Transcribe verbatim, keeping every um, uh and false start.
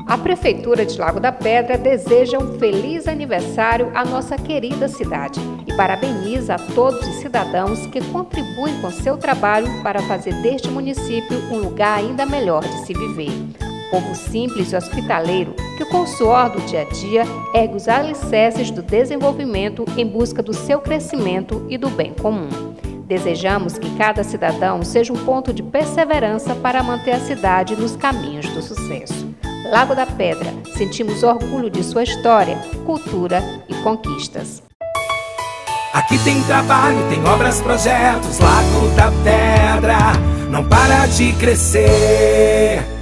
A Prefeitura de Lago da Pedra deseja um feliz aniversário à nossa querida cidade e parabeniza a todos os cidadãos que contribuem com seu trabalho para fazer deste município um lugar ainda melhor de se viver. Povo simples e hospitaleiro que, com o suor do dia a dia, ergue os alicerces do desenvolvimento em busca do seu crescimento e do bem comum. Desejamos que cada cidadão seja um ponto de perseverança para manter a cidade nos caminhos do sucesso. Lago da Pedra, sentimos orgulho de sua história, cultura e conquistas. Aqui tem trabalho, tem obras, projetos, Lago da Pedra não para de crescer.